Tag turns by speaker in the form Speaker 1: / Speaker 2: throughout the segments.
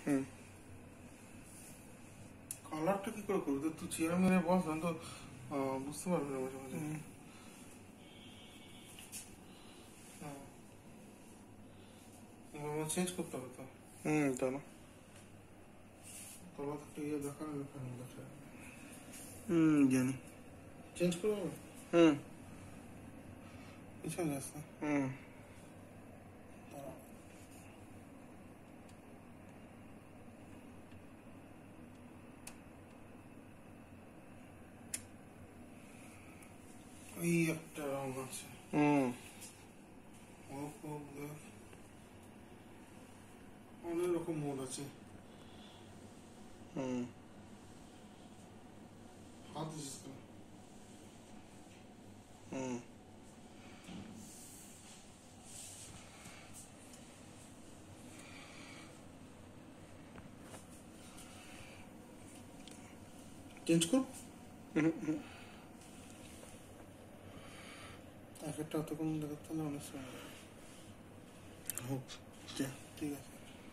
Speaker 1: কালারটা কি করে করবি? তুই চেয়ার মেরে বস, আমি তো বুঝতে পারবি না মাঝে মাঝে। চেঞ্জ করতে হবে তো।
Speaker 2: জানো
Speaker 1: তলা থেকে ইয়ে দেখানো দেখা।
Speaker 2: জানি।
Speaker 1: চেঞ্জ করবো? পিছনে আসছে। ওই একটা রং আছে। অনেক রকম মোড আছে। হাত দিছিস কেন? চেঞ্জ কর। এক একটা অতক্ষণ দেখাতে না, অনেক সময়
Speaker 2: হোক।
Speaker 1: ঠিক আছে।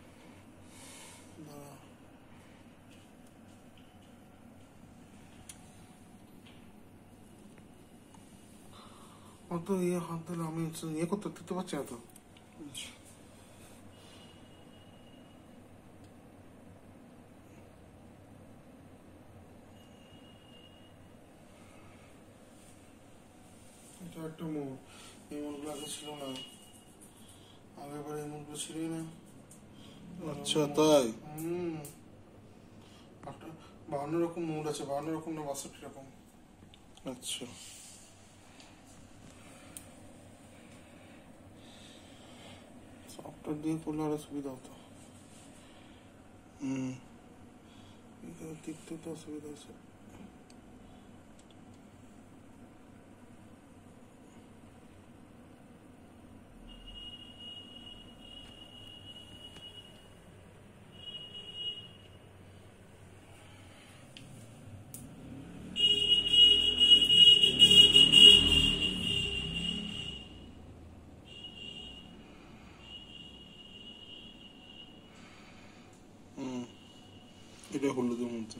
Speaker 1: অত ইয়ে হাত দিলে আমি ইয়ে করতে দিতে পারছি না তো। এটা একটা মোড়, এই মোড়গুলো আগে ছিল না, আগেরবার এই মোড়গুলো ছিলই না।
Speaker 2: আচ্ছা তাই?
Speaker 1: 52 রকম মোড আছে, 52 রকম না 62 রকম।
Speaker 2: আচ্ছা
Speaker 1: সফটওয়্যার দিয়ে করলে আরো সুবিধা হতো। দেখতে তো অসুবিধা আছে।
Speaker 2: এটা হলুদের মধ্যে।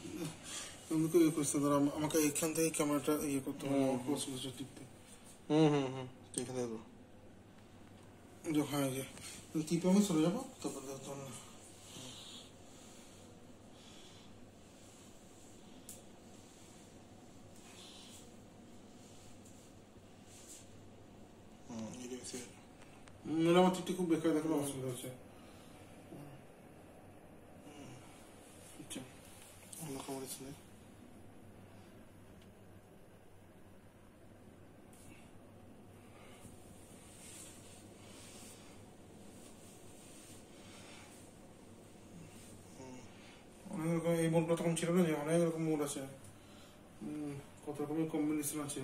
Speaker 1: আমাকে এখান থেকে ক্যামেরাটা ইয়ে করতে হবে, টিপতে।
Speaker 2: এখানে দেবো।
Speaker 1: হ্যাঁ, টিপে আমি চলে যাবো, তারপর আমার টিপটি খুব বেকার দেখালে অসুবিধা হচ্ছে। অন্য খবর আছে না? অনেক রকম এই মোডটা তখন ছিল না, যে অনেক রকম মোড আছে, কত রকমের কম্বিনেশন আছে।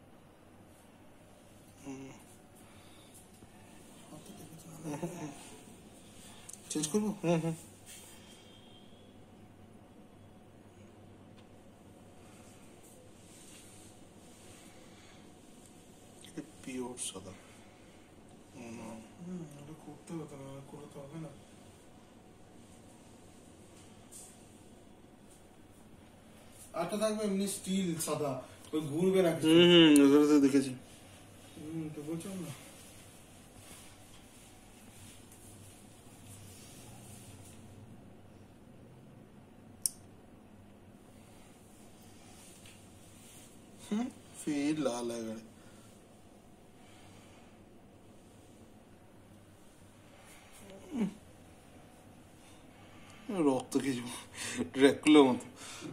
Speaker 1: চেঞ্জ করবো?
Speaker 2: পিওর সাদা।
Speaker 1: করতে হতো না, করে তো হবে না। আরটা থাকবে এমনি স্টিল সাদা, ওই ঘুরবে না।
Speaker 2: ওটা তো দেখেছি।
Speaker 1: তো বলছিলাম না।
Speaker 2: फिर लाल है गाड़ी। রক্ত কিছু ড্র্যাকুলার মতো।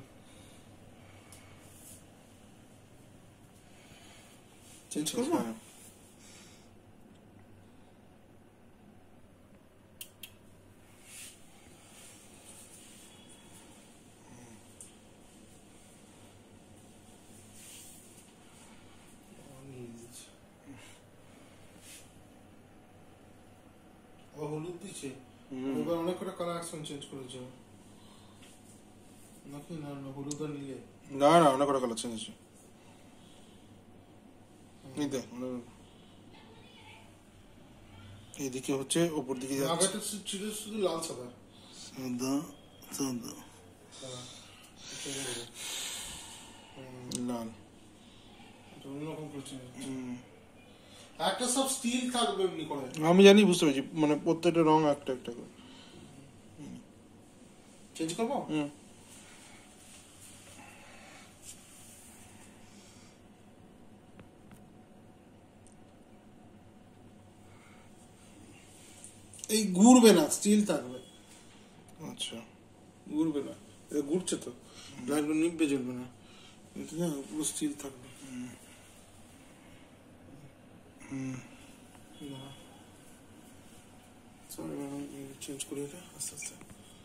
Speaker 1: চেঞ্জ করবো? হলুদ দিচ্ছে, এবার অনেক কটা কালার অ্যাকশন চেঞ্জ করেছে নাকি? না না, হলুদ আর নীলে।
Speaker 2: না না, অনেক কটা কালার চেঞ্জ আছে। এইদিকে হচ্ছে, ওপর দিকে
Speaker 1: আগে তো ছিল শুধু লাল সাদা।
Speaker 2: সাদা সাদা লাল
Speaker 1: অন্যরকম করছে একটা সব স্টিল থাকবে এমনি করে
Speaker 2: আমি জানি বুঝতে পারছি মানে প্রত্যেকটা রং একটা একটা করে
Speaker 1: চেঞ্জ করবো এই ঘুরবে না স্টিল থাকবে
Speaker 2: আচ্ছা
Speaker 1: ঘুরবে না এটা ঘুরছে তো লাইটগুলো নিববে জ্বলবে না এটা না পুরো স্টিল থাকবে সরি চেঞ্জ করি এটা আস্তে আস্তে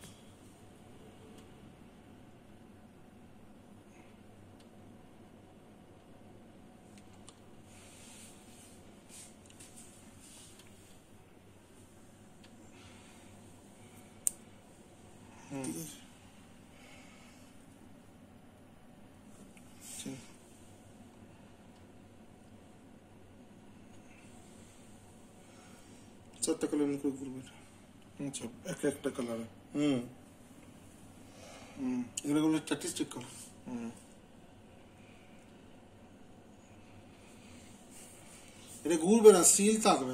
Speaker 1: ঠিক আছে চারটা কালার করে ঘুরবে এটা
Speaker 2: আচ্ছা এক একটা কালার
Speaker 1: এগুলো হলো স্ট্যাটিস্টিক কালার এটা ঘুরবে না সিল থাকবে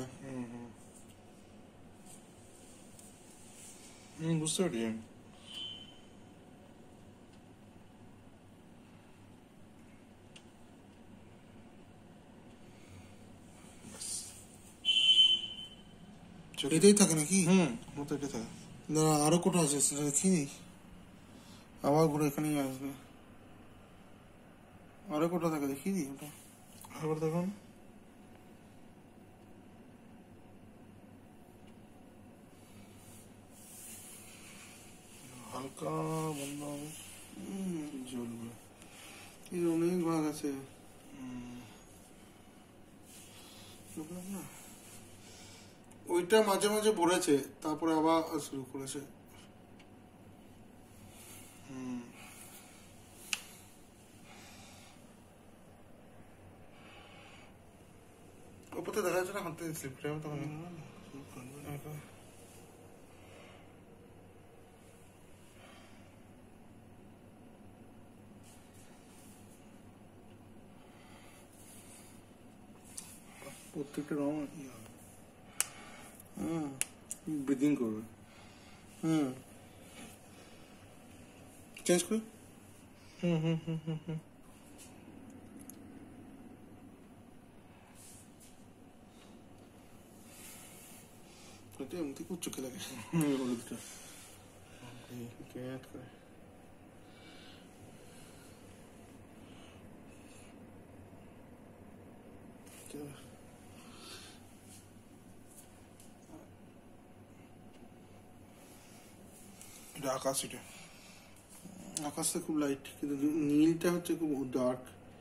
Speaker 2: বুঝতে পারছি
Speaker 1: এটাই থাকে নাকি
Speaker 2: মতো এটা থাকে
Speaker 1: না আরো কোটা আছে সেটা দেখিনি আবার ঘুরে এখানেই আসবে আরো কোটা থাকে দেখিনি ওটা
Speaker 2: আবার দেখুন হালকা বন্ধ হবে জ্বলবে
Speaker 1: এর অনেক ভাগ আছে না ওইটা মাঝে মাঝে ভরেছে তারপরে আবার শুরু করেছে ওপরে দেখা যাচ্ছে না হাতে স্লিপ করে তখন
Speaker 2: প্রত্যেকটা রং ব্রিদিং করবে
Speaker 1: চেঞ্জ করে এটা এমনি খুব চোখে লাগে
Speaker 2: হলুদটা
Speaker 1: ক্যাট করে
Speaker 2: এটা আকাশ এটা
Speaker 1: আকাশটা খুব লাইট কিন্তু নীলটা হচ্ছে খুব ডার্ক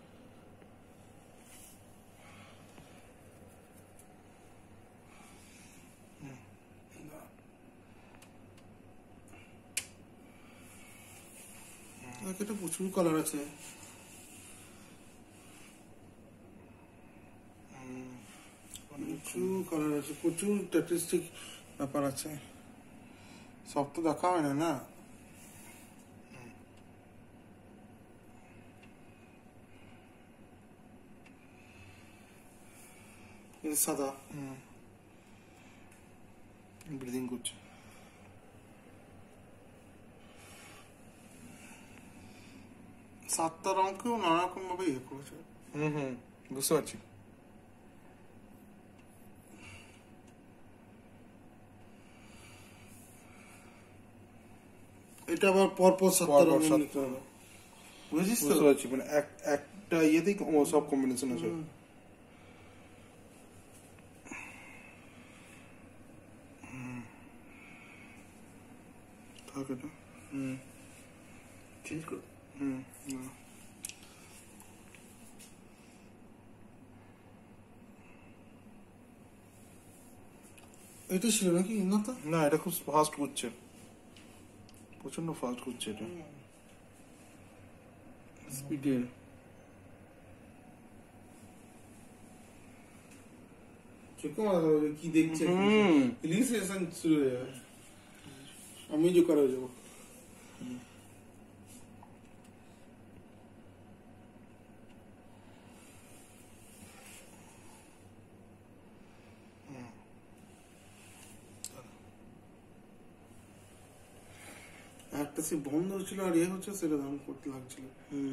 Speaker 1: এটা প্রচুর কালার আছে প্রচুর কালার আছে প্রচুর স্ট্যাটিস্টিক ব্যাপার আছে সব তো দেখা হয় না সাদা
Speaker 2: ব্রিদিং করছে
Speaker 1: সাতটা রঙকেও নানা রকম ভাবে ইয়ে করেছে
Speaker 2: বুঝতে পারছি
Speaker 1: এটা আবার পরপর সাতটা রঙ নিতে হবে বুঝেছিস তো
Speaker 2: বুঝতে পারছি মানে একটা ইয়েতেই সব কম্বিনেশন আছে
Speaker 1: থাক এটা চেঞ্জ কর এটা ছিল নাকি না তো
Speaker 2: না এটা খুব ফাস্ট করছে প্রচন্ড ফাস্ট করছে এটা
Speaker 1: স্পিডে চোখে মারা কি দেখছে ইলিমিনেশন শুরু হয়ে যাবে আমি জোকার হয়ে যাবো। একটা সে বন্ধ হচ্ছিল আর ইয়ে হচ্ছে, সেটা দাম করতে লাগছিল।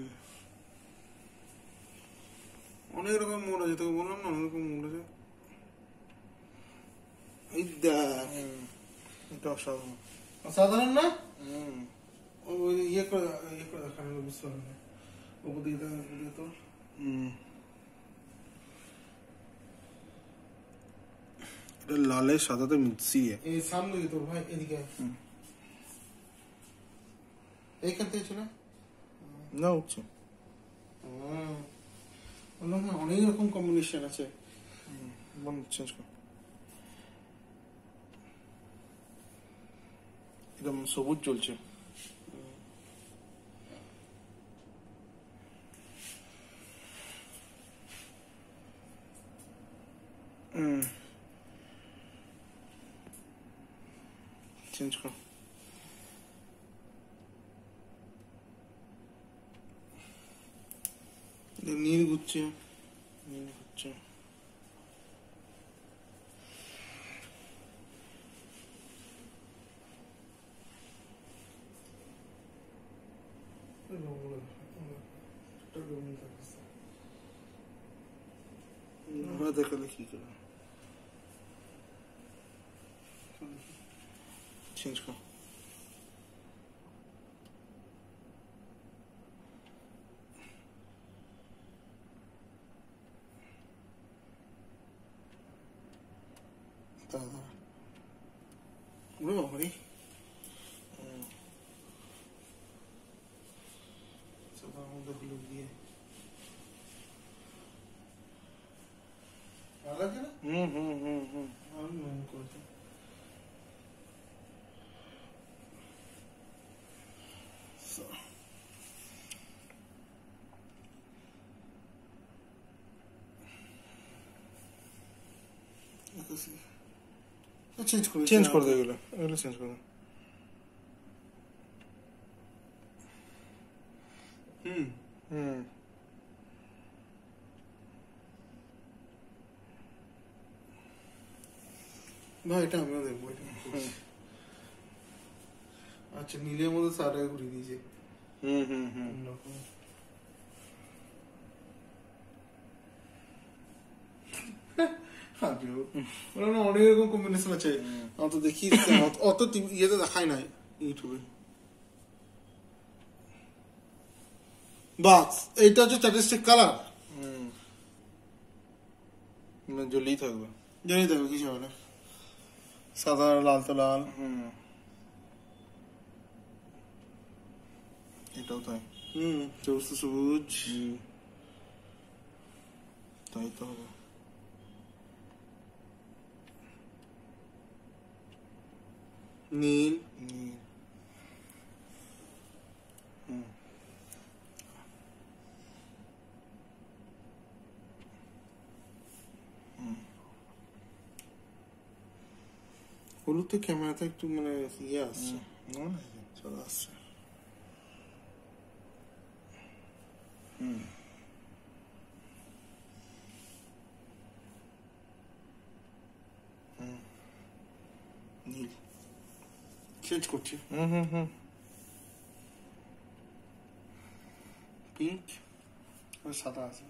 Speaker 1: অনেক রকম মোড় আছে, তোকে বললাম না অনেক রকম মোড় আছে। এই দেখ,
Speaker 2: এটা অসাধারণ।
Speaker 1: অসাধারণ না? ওই ইয়ে করে দেখানো, বুঝতে পারবে না। ওপর দিকে তো
Speaker 2: এটা লালের সাদাতে মিশিয়ে।
Speaker 1: এই সামনে দিকে তোর ভাই, এদিকে এইখান থেকে ছিল
Speaker 2: না, উঠছে।
Speaker 1: অনেক রকম কম্বিনেশন আছে।
Speaker 2: চেঞ্জ কর। একদম সবুজ চলছে। চেঞ্জ কর।
Speaker 1: নীল ঘুরছে,
Speaker 2: নীল হচ্ছে।
Speaker 1: দেখালে কি করে?
Speaker 2: চেঞ্জ কর।
Speaker 1: ওরে বাবারে, আমাদের গুলো দিয়ে ভালো লাগে না? আমি মনে করছি
Speaker 2: চেঞ্জ করে দে এগুলো, চেঞ্জ করে দে।
Speaker 1: ভাই এটা আমিও দেখবো। আচ্ছা, নীলের মধ্যে সারাটাকে ঘুরিয়ে দিয়েছে। অনেক রকম কম্বিনেশন আছে, আমার তো দেখি অত ইয়েতে দেখাই নাই ইউটিউবে। বাস এইটা হচ্ছে স্ট্যাটিস্টিক কালার,
Speaker 2: জ্বলেই থাকবে,
Speaker 1: জানি থাকবে, কিছু হবে না। সাদা লাল তো লাল।
Speaker 2: এটাও তাই।
Speaker 1: সবুজ তো সবুজ,
Speaker 2: তাই তো হবে।
Speaker 1: নীল, হলুদ তো ক্যামেরাতে একটু মানে ইয়ে আসছে, সাদা আসছে।
Speaker 2: নীল
Speaker 1: চেঞ্জ করছি, পিঙ্ক আর সাদা আছে।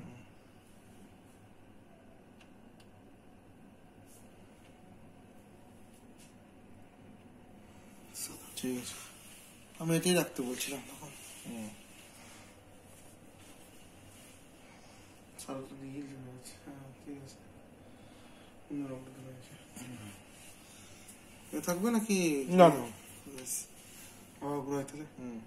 Speaker 2: ঠিক আছে,
Speaker 1: আমি এটাই রাখতে বলছিলাম তখন। সাদা তো নীল আছে, হ্যাঁ ঠিক আছে। অন্য রকম আছে, এ থাকবে নাকি?
Speaker 2: না
Speaker 1: ঘুরাই তাহলে।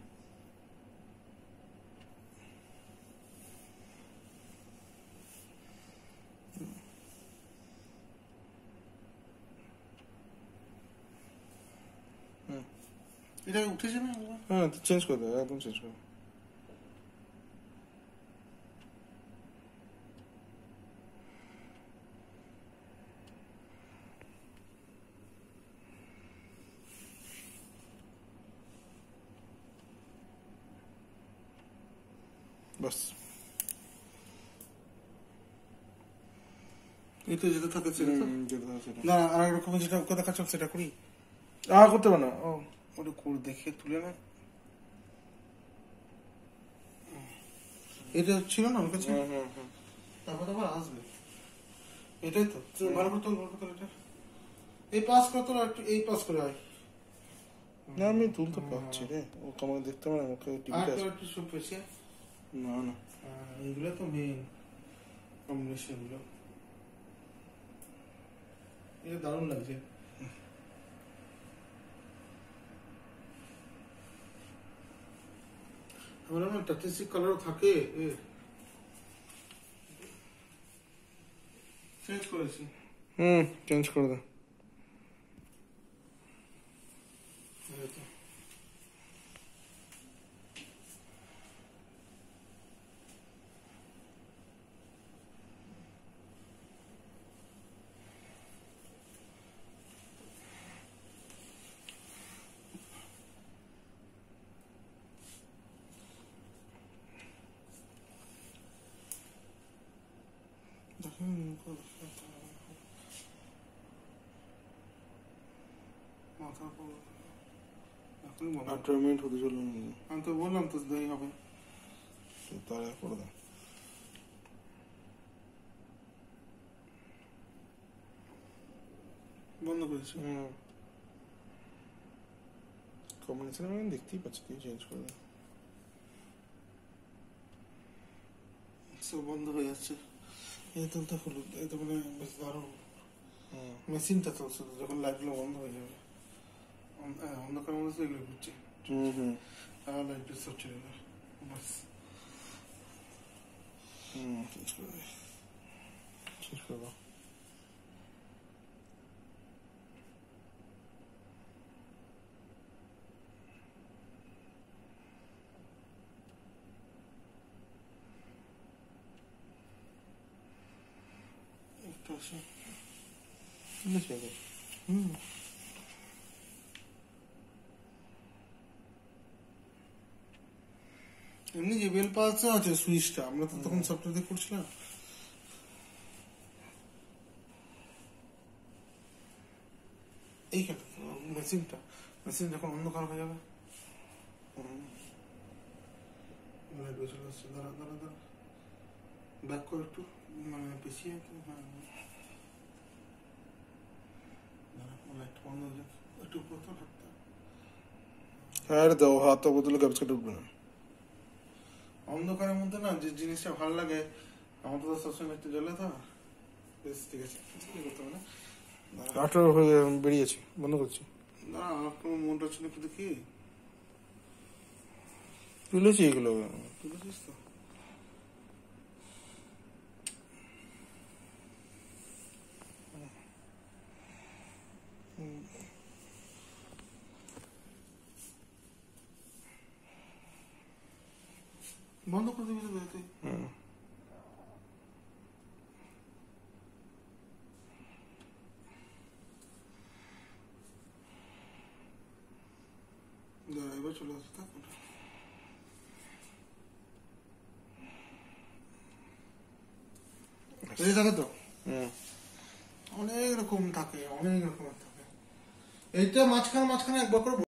Speaker 1: এটা উঠে যাবে?
Speaker 2: হ্যাঁ, চেঞ্জ করে দেবে, একদম চেঞ্জ করে। বাস
Speaker 1: এটা যেটা থাকে সেটা তো?
Speaker 2: যেটা থাকে সেটা।
Speaker 1: না আর এক রকমের যেটা ওকে দেখাচ্ছ সেটা করি।
Speaker 2: করতে পারে না। ও
Speaker 1: ওটা করে দেখে তুলে না। এটা ছিল না আমার কাছে। তারপর আবার আসবে। এটাই তো ভালো করে তোল, ভালো করে তোল এটা। এই পাস করে তোল, একটু এই পাস করে আয়।
Speaker 2: না আমি তুলতে পারছি রে, ও আমাকে দেখতে পারে, ওকে
Speaker 1: আর
Speaker 2: টিভিতে
Speaker 1: তো
Speaker 2: আছে।
Speaker 1: একটু সব পেছে।
Speaker 2: না না
Speaker 1: এইগুলো তো মেইন কম্বিনেশন গুলো। এটা দারুণ লাগছে। আমার না টাটিসি কালারও থাকে এর। চেঞ্জ করেছি।
Speaker 2: চেঞ্জ করে দে।
Speaker 1: এই তো। মাথা পুরো এখনই বলো।
Speaker 2: 18 মিনিট হতে চলল।
Speaker 1: আমি তো বললাম তো দেরি হবে।
Speaker 2: তাহলে করে দে।
Speaker 1: বন্ধ করেছি।
Speaker 2: কম্বিনেশন আমি দেখতেই পাচ্ছি, তুই চেঞ্জ করে দে।
Speaker 1: সব বন্ধ হয়ে যাচ্ছে। এই তুলতে হলুদ, এই তো মানে বেশ দারুণ। মেশিনটা তো শুধু যখন লাইটগুলো বন্ধ হয়ে যাবে, অন্ধকার মধ্যে তো এগুলো ঘুরছে। লাইট সব চলে যাবে। বাস
Speaker 2: চেঞ্জ করে দে। চেঞ্জ করে দাও।
Speaker 1: একটু আসে। এমনি যে বেল পাশে আছে সুইচটা, আমরা তো তখন সফটওয়্যার দিয়ে করছিলাম। এইখানে মেশিন যখন অন্ধকার হয়ে যাবে, লাইট চলে আসছে। দাঁড়া দাঁড়া দাঁড়া, ব্যাক করে একটু, মানে পিছিয়ে। লাইট বন্ধ হয়ে যাবে, একটু উপর তো ঢাকতে।
Speaker 2: হ্যাঁ দাও, হাত বদলে ক্যাপচার ঢুকবে না।
Speaker 1: অন্ধকারের মধ্যে না যে জিনিসটা ভালো লাগে, আমার তো সবসময় একটু জ্বলে তো। বেশ ঠিক আছে, করতে হবে না।
Speaker 2: 18 হয়ে বেরিয়েছি, বন্ধ করছি।
Speaker 1: না আমার কোনো মনটা ছিল কি দেখি।
Speaker 2: তুলেছি এগুলো।
Speaker 1: তুলেছিস তো? বন্ধ করে দিবি তো তুই। এবার চলে আসছে। থাকে তো অনেক রকম থাকে, অনেক রকমের থাকে। এইটা মাঝখানে একবার করে